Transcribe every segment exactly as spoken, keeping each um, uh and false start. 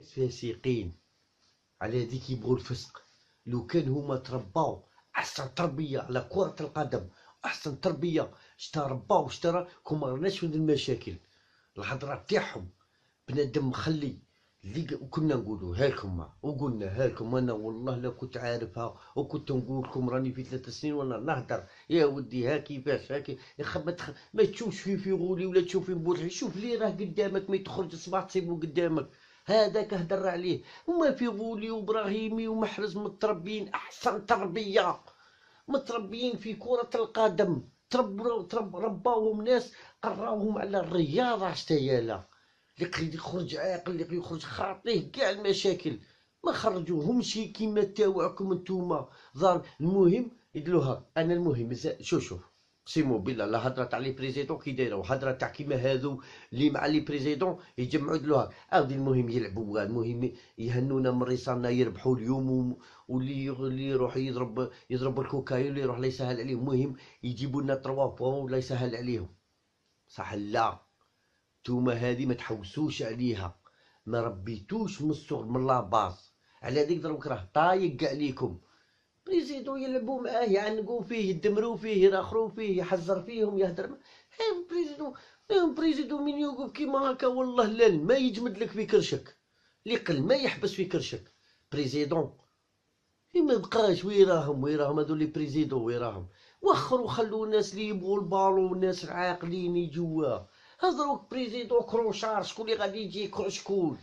فاسقين على هذيك يبغوا الفسق. لو كان هما ترباو احسن تربيه على كرة القدم، احسن تربيه شتا رباو شتا كون ما رناش من المشاكل. الهضره تاعهم بنادم مخلي اللي كنا نقولوا هاكم وقلنا هاكم. انا والله لا كنت عارفها وكنت نقول لكم راني في ثلاث سنين وانا نهدر يا ودي ها كيفاش هاكي ما, تخ... ما تشوفش في فيغولي ولا تشوف في بورحي. شوف لي راه قدامك ما تخرج صباح تصيبو قدامك هذاك هدر عليه. وما فيغولي وابراهيمي ومحرز متربيين احسن تربيه، متربيين في كرة القدم. تربوا ترب رباوهم ناس قراوهم على الرياضة حتى اللي يخرج عاقل اللي يخرج خاطيه كاع المشاكل ما خرجوهمش كيما تاوعكم نتوما. ظهر المهم يدلوها. انا المهم شوف شوف سيمو بالله لا هضره تاع لي بريزيدون كي دايره وهضره تاع كيما هذو اللي مع لي بريزيدون يجمعوا يدلوها عاودي. المهم يلعبوا، المهم يهنونا من ريصاننا يربحوا اليوم، واللي اللي يروح يضرب يضرب الكوكايو اللي يروح لا يسهل عليه. المهم يجيبوا لنا ثلاثة بوان ولا يسهل عليهم. صح لا نتوما هادي ما تحوسوش عليها، ما ربيتوش من الصغر من لاباز. على هذيك دروك راه طايق كاع ليكم. بريزيدو يلعبوا معاه يعنقوا فيه يدمروا فيه يراخروا فيه يحزر فيهم يهدر معاه. بريزيدو بريزيدو من يوقف كيما هكا والله لا ما يجمد لك في كرشك، اللي قل ما يحبس في كرشك. بريزيدون ما بقاش ويراهم ويراهم هذو لي بريزيدو ويراهم. وخروا خلوا الناس اللي يبغوا البالو والناس العاقلين يجوا. هضروك بريزيدون كروشار شكون اللي غادي يجي؟ شكون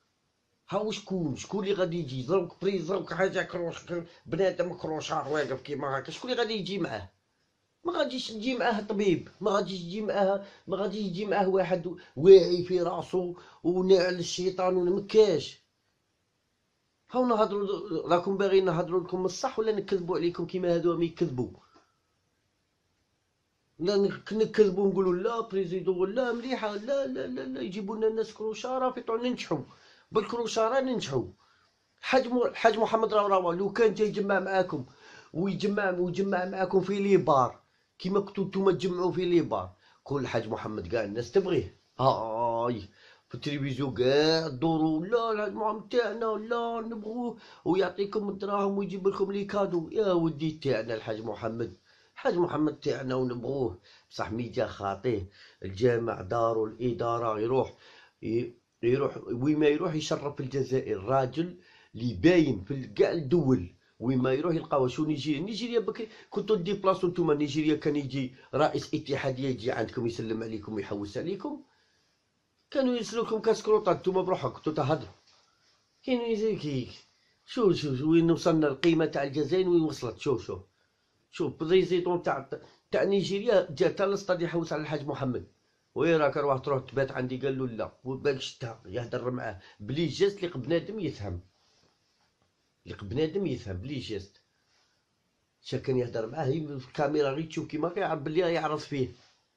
هاو شكون شكون اللي غادي يجي؟ ضربك بريز ضربك حاجه كروش بنادم كروشار واقف كيما هكا شكون اللي غادي يجي معاه؟ ما غاديش تجي معاه طبيب، ما غاديش تجي معاه ما غاديش يجي معاه واحد واعي في راسو وناعل الشيطان ومكاش. هاو نهضروا راكم باغيين نهضروا لكم الصح ولا نكذبوا عليكم كيما هادو ما يكذبوا؟ لا نكذبوا نقولوا لا بريزيدو ولا مليحه لا لا لا, لا يجيبوا لنا الناس كروشاره في طون ننجحوا بالكروشاره ننجحوا. حاج حاج محمد راو لو كان جاي يجمع معاكم ويجمع ويجمع معاكم في ليبار كيما كنتو نتوما تجمعوا في ليبار كل حاج محمد كاع الناس تبغيه. هاي في التلفزيون كاع دوروا لا الحاج محمد تاعنا لا نبغوه ويعطيكم الدراهم ويجيب لكم لي كادو. يا ودي تاعنا الحاج محمد حاج محمد تاعنا ونبغوه بصح مي جا خاطيه الجامع دارو الاداره يروح يروح وين ما يروح يشرف الجزائر. راجل اللي باين في كاع الدول وين ما يروح يلقاو. شو نيجيريا نيجيريا بكري كنتو دي بلاصو نتوما. نيجيريا كان يجي رئيس اتحاديه يجي عندكم يسلم عليكم ويحوس عليكم، كانوا يرسلوكم كاس كروطه نتوما بروحك كنتو تهضروا. كاين يجي شوف شوف وين وصلنا القيمه تاع الجزائر وين وصلت. شوف شوف شوف بريزيدون تاع تاع نيجيريا جا تا لسطاد يحوس على الحاج محمد. وين راك روح تروح تبات عندي؟ قال له لا وبان شتا يهدر معاه بلي جيست اللي بنادم يفهم اللي بنادم يفهم بلي جيست. شا كان يهدر معاه في الكاميرا غير تشوف كيما كيعرف بلي يعرض فيه.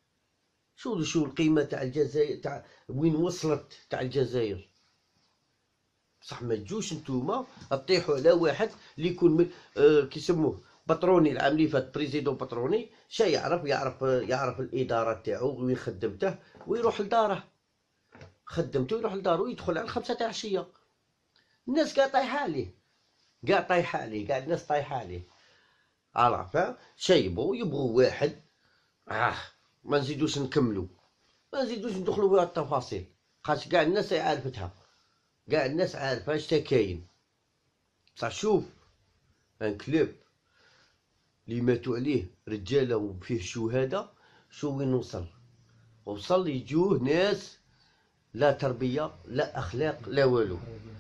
شو شو القيمه تاع الجزائر تاع وين وصلت تاع الجزائر. بصح ما تجوش نتوما تطيحوا على واحد اللي يكون من آه كيسموه بطروني العام اللي فات بريزيدون بطروني. شا يعرف يعرف يعرف الاداره تاعو وين خدمته ويروح لداره. خدمته يروح لدارو يدخل على الخمسه تاع العشيه. الناس كاع طايحه عليه كاع طايحه عليه كاع الناس طايحه عليه. عرفت شايبو يبغوا واحد اه ما نزيدوش نكملوا ما نزيدوش ندخلوا فيها التفاصيل خاطر كاع الناس عارفتها كاع الناس عارفه اش كاين. بصح شوف ان كلوب اللي ماتوا عليه رجاله وفيه شهداء شو وين وصل. وصل يجوه ناس لا تربيه لا اخلاق لا والو.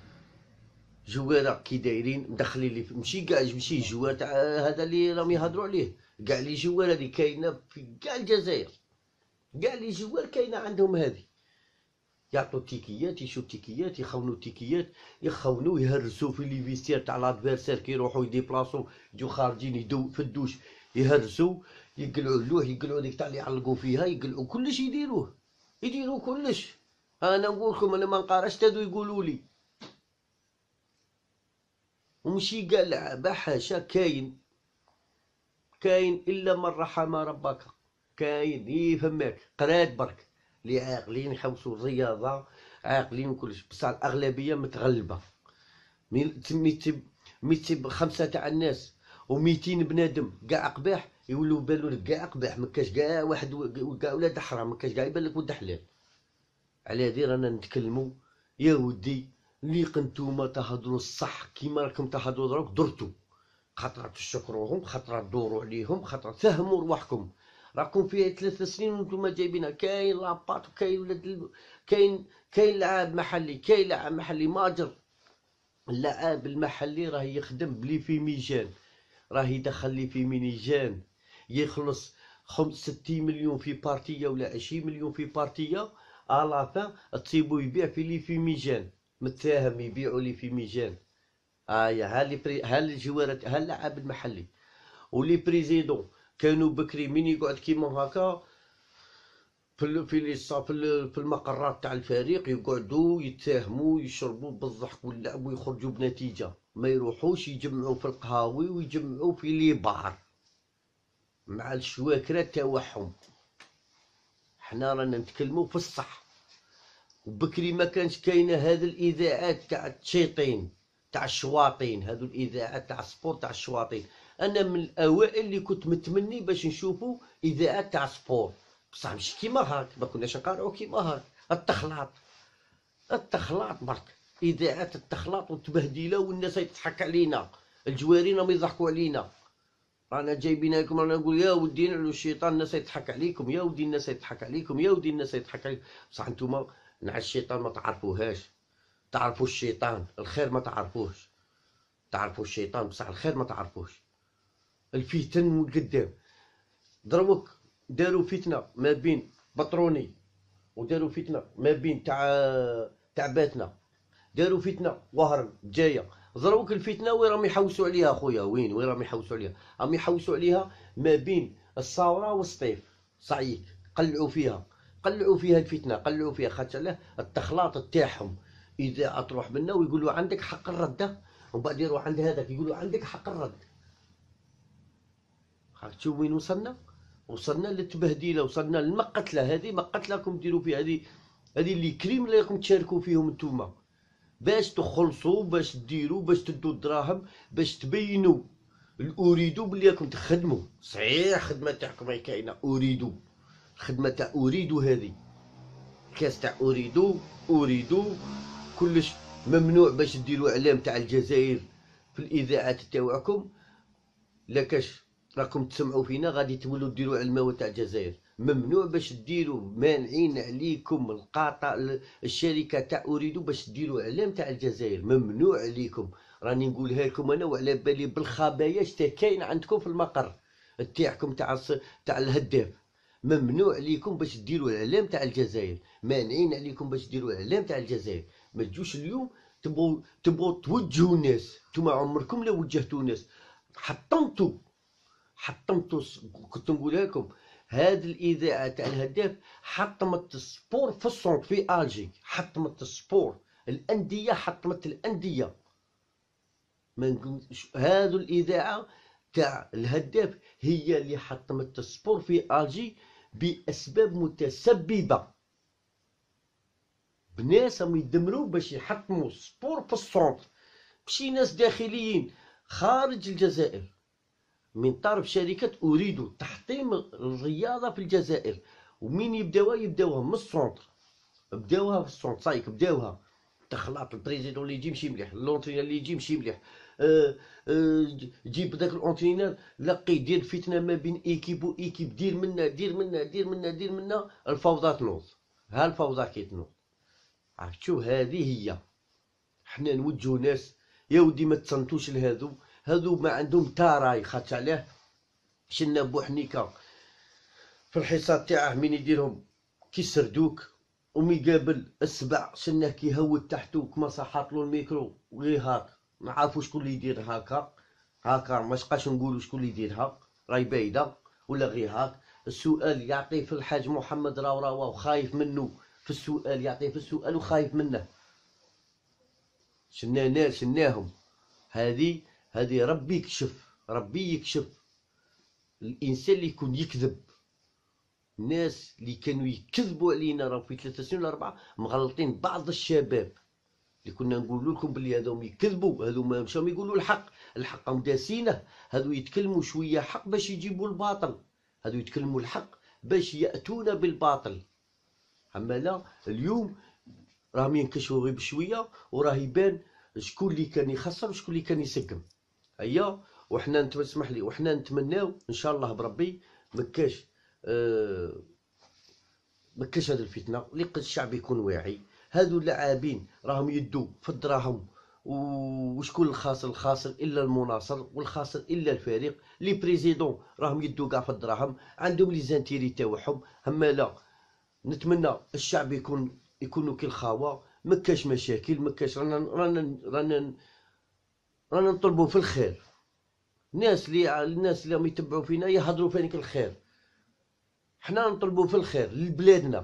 جواره كي دايرين مدخلين لي ماشي كاع ماشي جوار تاع هذا اللي راهم يهضروا عليه كاع لي جوار هذه كاينه في كاع الجزائر. كاع لي جوار كاينه عندهم هذه. يعطوا تيكيات يشوف تيكيات يخونوا تيكيات يخونوا يهرسوا في لي فيستير تاع لادفيرسير كي يروحوا يديبلاصو يجوا خارجين يدو في الدوش يهرسوا يقلعوا اللوح يقلعوا ديك تاع اللي يعلقوا فيها يقلعوا كلش يديروه يديروا كلش. انا نقول لكم انا ما نقارش هادو يقولوا لي ومشي قال لعبة حاشا. كاين كاين الا من رحم ربك. كاين يفهمك قرات برك اللي عاقلين يحوسوا الرياضه عاقلين وكلش، بصح الاغلبيه متغلبه. ميتي خمسه تاع الناس وميتين بنادم كاع قباح، يولوا بالو لك كاع قباح، مكاش كاع واحد كاع ولاد حرام، مكاش كاع يبان لك ولد حلال. على هادي رانا نتكلمو يا ودي، اللي كنتوما تهضروا الصح كيما راكم تهضروا دروك درتو، خاطر تشكروهم، خاطر دوروا عليهم، خاطر فهموا رواحكم. راكم فيها ثلاث سنين وانتم جايبينها، كاين لاباط وكاين ولاد، كاين كاين لعاب محلي، كاين لعاب محلي ماجر. اللعاب المحلي راه يخدم بلي في ميجان، راه يدخل لي في مينيجان، يخلص خمس ستين مليون في بارتيه ولا عشرين مليون في بارتيه، الافان تصيبو يبيع في لي في ميجان، متفاهم يبيعوا لي في ميجان. هايا ها لي بري ها الجوارات ها اللعاب المحلي. ولي بريزيدون كانوا بكري من يقعد كيما هكا في في لي في المقرات تاع الفريق، يقعدوا يتفاهموا يشربوا بالضحك واللعب ويخرجوا بنتيجه، ما يروحوش يجمعوا في القهاوي ويجمعوا في لي بار مع الشواكرات تاعهم. حنا رانا نتكلموا في الصح. وبكري ما كانش كاينه هذه الاذاعات تاع التشيطين تاع الشواطين، هذو الاذاعات تاع السبور تاع الشواطين. انا من الاوائل اللي كنت متمني باش نشوفوا اذاعات تاع سبور، بصح مش كيما هاك، ما كناش نقارعوا كيما هاك. التخلاط التخلاط برك، اذاعات التخلاط والتبهديله، والناس يضحك علينا، الجوارين راهم يضحكوا علينا. رانا جايبين لكم، رانا نقول يا ودي نعلو الشيطان، الناس يضحك عليكم، يا ودي الناس يضحك عليكم، يا ودي الناس يضحك عليكم. بصح نتوما مع الشيطان ما تعرفوهاش، تعرفوا الشيطان الخير ما تعرفوش، تعرفوا الشيطان بصح الخير ما تعرفوش. الفتن من قدام، دروك داروا فتنه ما بين بطروني، وداروا فتنه ما بين تاع تاع باتنا، داروا فتنه وهران جايه. ضروك الفتنه وين راهم يحوسوا عليها خويا؟ وين وين راهم يحوسوا عليها؟ راهم يحوسوا عليها ما بين الثوره والسطيف، صعيد قلعوا فيها، قلعوا فيها الفتنه، قلعوا فيها. خاطر علاه التخلاط تاعهم، اذا تروح منا ويقولوا عندك حق الرد، ومن بعد يروح عند هذاك يقولوا عندك حق الرد. راك تشوف وين وصلنا؟ وصلنا للتبهديله، وصلنا للمقتله. هذه مقتلكم ديروا فيها، هذه هذه اللي كريم اللي راكم تشاركوا فيهم نتوما، باش تخلصوا، باش ديروا، باش تدوا الدراهم، باش تبينوا اريدوا بلي راكم تخدموا. صحيح الخدمه تاعكم راهي كاينه، اريدوا الخدمه تاع اريدوا، هذه الكاس تاع اريدوا اريدوا كلش ممنوع باش ديروا اعلام تاع الجزائر في الاذاعات تاعكم. لاكاش راكم تسمعوا فينا غادي تولوا ديروا علماوه تاع الجزائر، ممنوع باش ديروا، مانعين عليكم القاطع الشركه تاع اريدوا باش ديروا اعلام تاع الجزائر، ممنوع عليكم. راني نقولها لكم انا وعلى بالي بالخبايا شتا كاين عندكم في المقر تاعكم تاع تاع الهداف. ممنوع عليكم باش ديروا الاعلام تاع الجزائر، مانعين عليكم باش ديروا الاعلام تاع الجزائر. ما تجوش اليوم تبغوا تبغوا توجهوا الناس، نتوما عمركم لا وجهتوا ناس، حطمتوا حطمتوا. كنت نقولها لكم هاد الاذاعه تاع الهداف حطمت السبور في الصوت في الجي، حطمت السبور، الانديه حطمت الانديه. ما نقولش هادو الاذاعه تاع الهداف هي اللي حطمت السبور في الجي باسباب متسببه، بناس راهم يدمروا باش يحطموا السبور في الصوت، ماشي ناس داخليين خارج الجزائر من طرف شركة أريد تحطيم الرياضة في الجزائر. ومين يبداوها؟ يبداوها من السونتر، بداوها في السونتر، صايك بداوها تخلاط. البريزيدون اللي يجي ماشي مليح، لونترينر اللي يجي ماشي مليح، أه أه جيب داك الأونترينر لقي دير فتنة ما بين ايكيب و ايكيب، دير منا دير منا دير منا دير منا، الفوضى تنوض. ها الفوضى كي تنوض، عرفت شو هذه هي. حنا نوجهو ناس يا ودي ما تصنتوش لهذو، هذو ما عندهم تاراي. خاطر علاه شنا بوحنيكا في الحصاد تاعه من يديرهم كي سردوك، ومي قابل السبع شناه كيهود تحتو كما صحاطلو الميكرو غير هاك، ما عارفو شكون اللي يدير هاكا هاكا، ما شقاش نقولو شكون اللي يديرها، راهي بايده ولا غير هاك. السؤال يعطيه في الحاج محمد راوراوا وخايف منه في السؤال، يعطيه في السؤال وخايف منه. شنا ناس شناهم، هذه هذه ربي يكشف، ربي يكشف. الانسان اللي يكون يكذب الناس اللي كانوا يكذبوا علينا راه في ثلاثة سنين ولا أربعة مغلطين بعض الشباب اللي كنا نقول لكم بلي هذوم يكذبوا، هذو ما مشاو يقولوا الحق، الحق هم داسينه، هذو يتكلموا شويه حق باش يجيبوا الباطل، هذو يتكلموا الحق باش ياتون بالباطل. اما لا اليوم راهم ينكشفوا غير بشويه وراه يبان شكون اللي كان يخسر وشكون اللي كان يسقم. هيا وحنا تسمح لي وحنا نتمناو ان شاء الله بربي مكاش آه مكاش هذه الفتنه، اللي قد الشعب يكون واعي. هادو اللاعبين راهم يدوا في الدراهم، وشكون الخاسر؟ الخاسر الا المناصر والخاسر الا الفريق. لي بريزيدون راهم يدوا كاع في الدراهم، عندهم لي زانتيري تاعهم. اما لا نتمنى الشعب يكون يكونوا كي الخاوه، مكاش مشاكل، مكاش رانا رانا رانا رانا نطلبوا في الخير. الناس اللي الناس اللي راهم يتبعوا فينا يهضروا فينك الخير، حنا نطلبوا في الخير لبلادنا،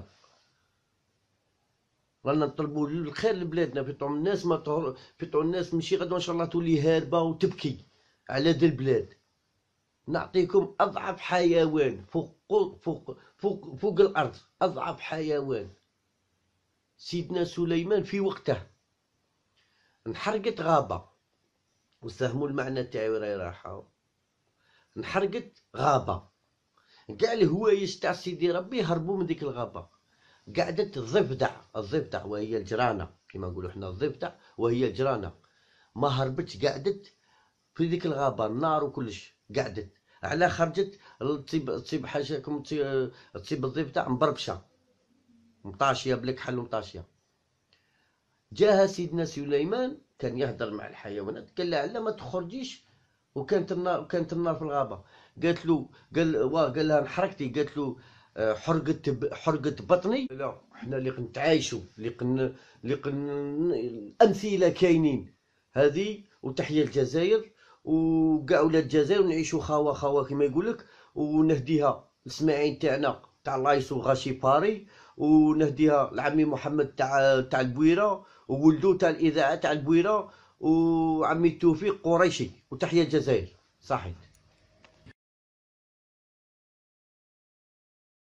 رانا نطلبوا الخير لبلادنا. فيطعم الناس ما تهر... فيطعم الناس ماشي غدا ان شاء الله تولي هاربه وتبكي على ذا البلاد. نعطيكم اضعف حيوان فوق فوق فوق فوق الارض، اضعف حيوان سيدنا سليمان في وقته انحرقت غابه، وساهموا المعنى تاعي راهي راحه. انحرقت غابه، كاع الهوايش تاع سيدي ربي هربوا من ديك الغابه، قعدت الضفدع الضفدع وهي الجرانه كما نقولوا حنا الضفدع وهي الجرانه، ما هربتش، قعدت في ديك الغابه النار وكلش قعدت. على خرجت تصيب تصيب حاجه تصيب الضفدع مبربشه مطاشيه بالكحل مطاشيه. جاها سيدنا سليمان كان يهدر مع الحيوانات، قال لها لا ما تخرجيش، وكانت النار كانت النار في الغابه. قالت له قال واه قال لها انحرقتي، قالت له حرقت حرقت بطني. لا حنا اللي كنتعايشوا اللي قن اللي قن الامثله كاينين هذه. وتحيا الجزائر وكاع ولاد الجزائر، ونعيشوا خاوه خاوه كما يقولك. ونهديها السماعين تاعنا تاع لايسو غاشي باري، ونهديها لعمي محمد تاع تاع البويره، وولدو تاع الاذاعه تاع البويره، وعمي توفيق قريشي. وتحيا الجزائر صحيح.